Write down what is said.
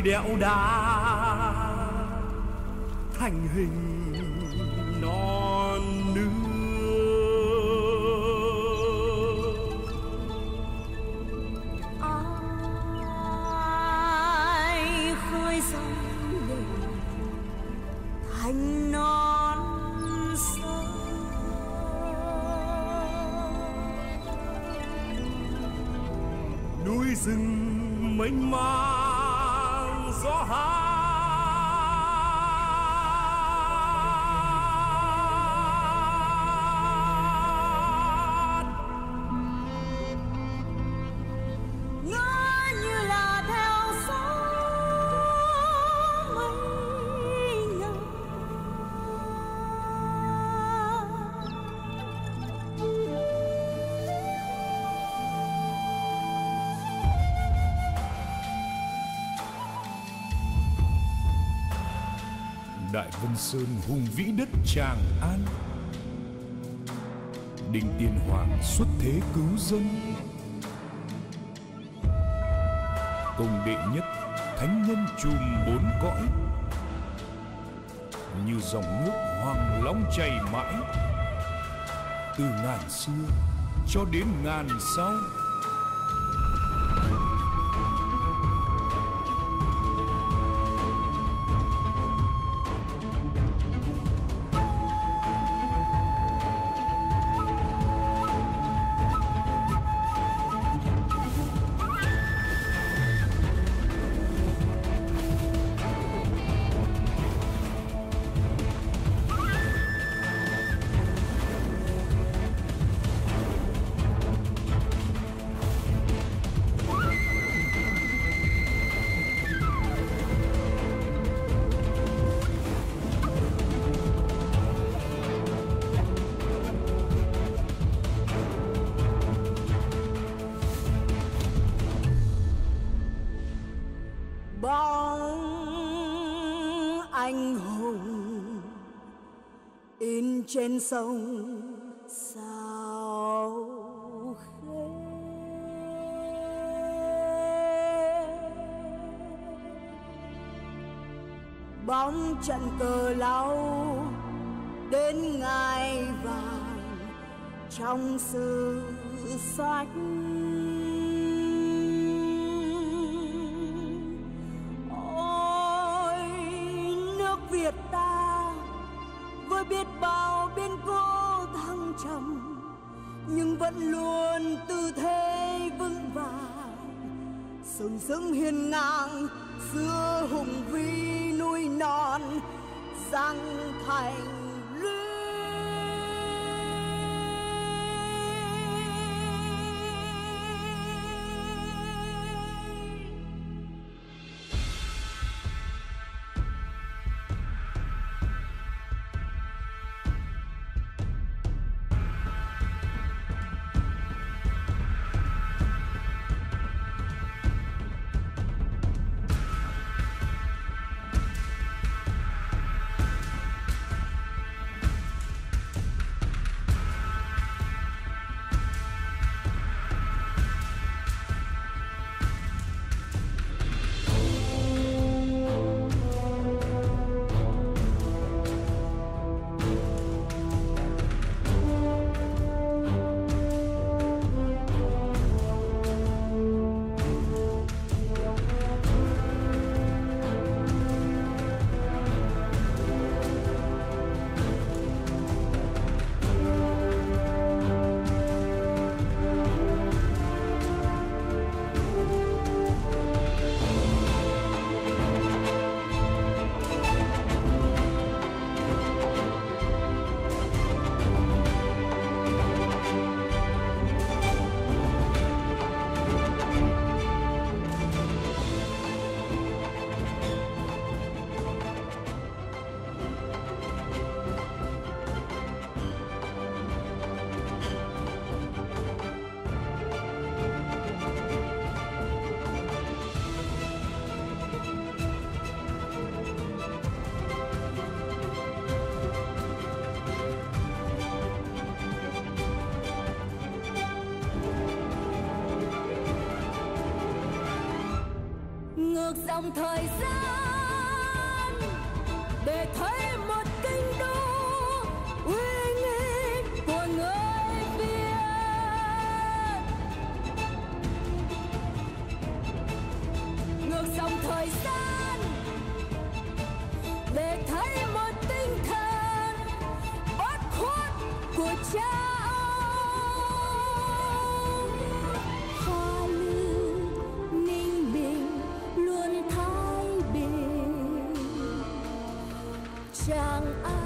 đẽo đá thành hình non nước. Ai khơi dòng để thành non sông, núi rừng mênh mang gió hát. Đại Vân Sơn hùng vĩ đất Tràng An, Đinh Tiên Hoàng xuất thế cứu dân, công đệ nhất thánh nhân trùm bốn cõi, như dòng nước hoàng long chảy mãi, từ ngàn xưa cho đến ngàn sau. anh hùng in trên sông Sao Khê. Bóng trận cờ lao đến ngai vàng trong sử sách. Ôi nước Việt ta với biết bao biến cố thăng trầm, nhưng vẫn luôn tư thế vững vàng, sừng sững hiên ngang xưa hùng vĩ núi non Giang Thành. ngược dòng thời gian để thấy một kinh đô uy nghi của người Việt. Ngược dòng thời gian để thấy một tinh thần bất khuất của cha ông. Hoa Lư, Ninh Bình luôn thái bình, chẳng ai